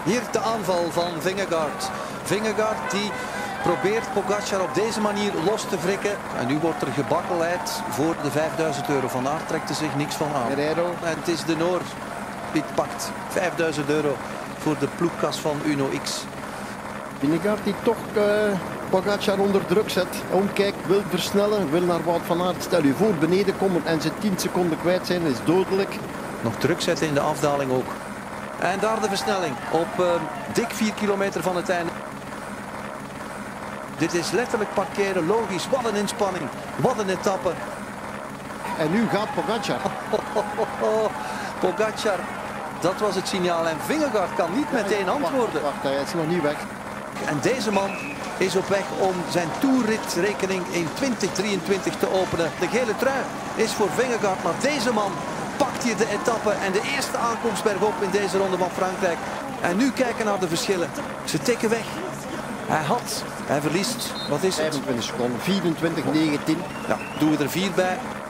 Hier de aanval van Vingegaard. Vingegaard die probeert Pogacar op deze manier los te wrikken. En nu wordt er gebakkelheid voor de 5000 euro. Van Aert trekt er zich niks van aan. Guerrero. En het is de Noor die het pakt. 5000 euro voor de ploegkas van Uno X. Vingegaard die toch Pogacar onder druk zet. Omkijkt, wil versnellen, wil naar Wout van Aert. Stel je voor, beneden komen en ze 10 seconden kwijt zijn, is dodelijk. Nog druk zetten in de afdaling ook. En daar de versnelling op dik 4 kilometer van het einde. Dit is letterlijk parkeren, logisch. Wat een inspanning, wat een etappe. En nu gaat Pogacar. Pogacar, dat was het signaal. En Vingegaard kan niet meteen antwoorden. Wacht, hij is nog niet weg. En deze man is op weg om zijn toerritrekening in 2023 te openen. De gele trui is voor Vingegaard, maar deze man pakt hier de etappe en de eerste aankomst bergop in deze ronde van Frankrijk. En nu kijken naar de verschillen. Ze tikken weg. Hij verliest, wat is het? 25 seconden, 24-19. Ja, doen we er 4 bij.